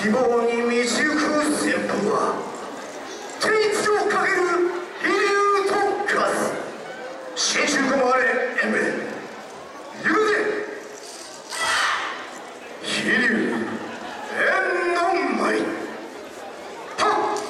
希望に満ちゆく旋風は天一をかける飛竜と化す。新州コマーレエンベゆるで飛竜縁の舞はっ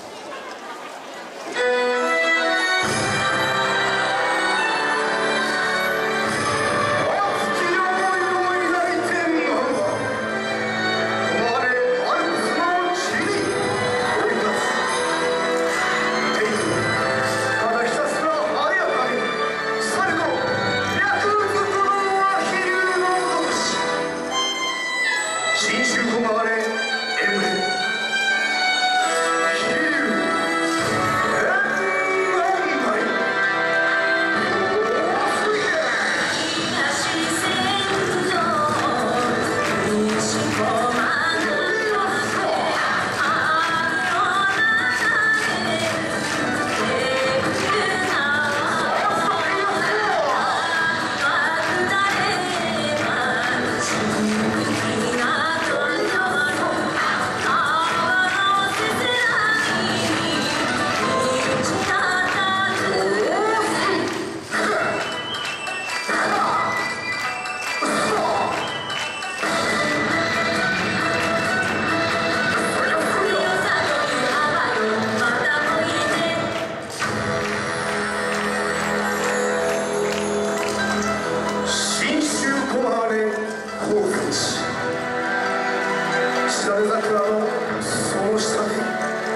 知られ桜のその下で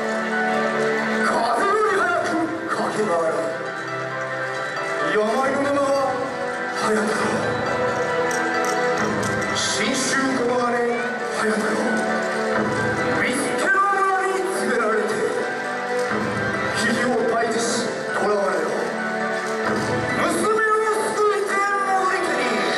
風より早く駆け回る病の沼は早く新州コマーレ早く見つけの村に告げられて危機を退治し囚われろ娘を救いて戻りけに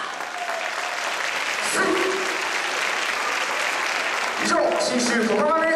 信州ここまで